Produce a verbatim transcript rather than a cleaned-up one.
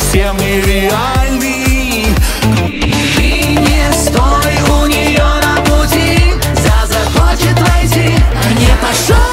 все мы реальны. Ты не стой у нее на пути, захочет войти, не пошел.